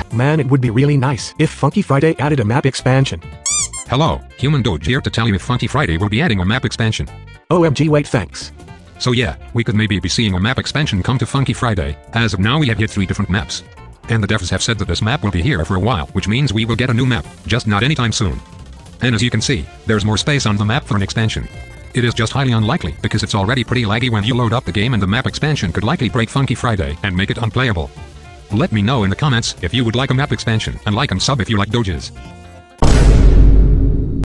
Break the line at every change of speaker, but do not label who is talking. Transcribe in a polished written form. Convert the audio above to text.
Man, it would be really nice if Funky Friday added a map expansion.
Hello, Human Doge here to tell you if Funky Friday will be adding a map expansion.
OMG, wait, thanks.
So yeah, we could maybe be seeing a map expansion come to Funky Friday. As of now we have hit 3 different maps. And the devs have said that this map will be here for a while, which means we will get a new map, just not anytime soon. And as you can see, there's more space on the map for an expansion. It is just highly unlikely because it's already pretty laggy when you load up the game, and the map expansion could likely break Funky Friday and make it unplayable. Let me know in the comments if you would like a map expansion, and like and sub if you like Doges.